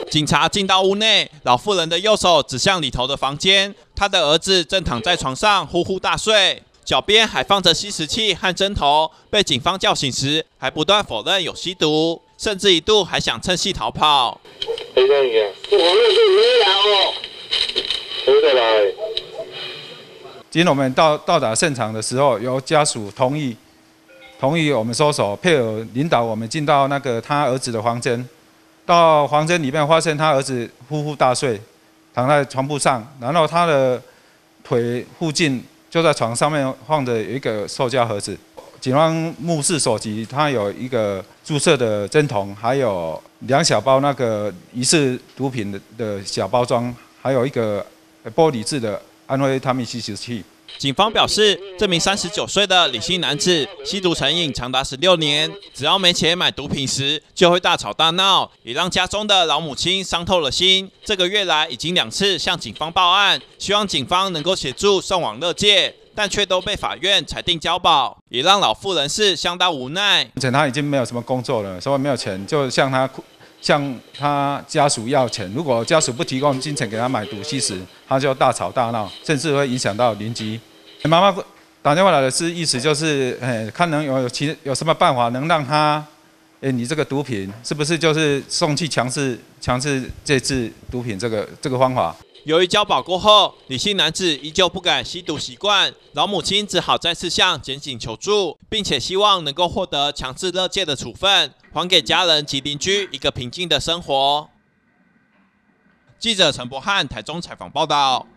警察进到屋内，老妇人的右手指向里头的房间，她的儿子正躺在床上呼呼大睡，脚边还放着吸食器和针头。被警方叫醒时，还不断否认有吸毒，甚至一度还想趁隙逃跑。 今天我们到达现场的时候，由家属同意我们收手，配合领导我们进到那个他儿子的房间。到房间里面，发现他儿子呼呼大睡，躺在床铺上，然后他的腿附近就在床上面放着有一个塑胶盒子。警方目视所及，他有一个注射的针筒，还有2小包那个疑似毒品的小包装，还有一个玻璃制的安非他命吸食器。 警方表示，这名39岁的李姓男子吸毒成瘾长达16年，只要没钱买毒品时，就会大吵大闹，也让家中的老母亲伤透了心。这个月来已经2次向警方报案，希望警方能够协助送往勒戒，但却都被法院裁定交保，也让老妇人士相当无奈。 而且他已经没有什么工作了，所以没有钱，就向他家属要钱。如果家属不提供金钱给他买毒吸食，他就大吵大闹，甚至会影响到邻居。妈妈打电话来的意思就是，看能有什么办法能让他，你这个毒品是不是就是送去强制戒治毒品这个方法？ 由于交保过后，李姓男子依旧不改吸毒习惯，老母亲只好再次向检警求助，并且希望能够获得强制勒戒的处分，还给家人及邻居一个平静的生活。记者陈柏翰台中采访报道。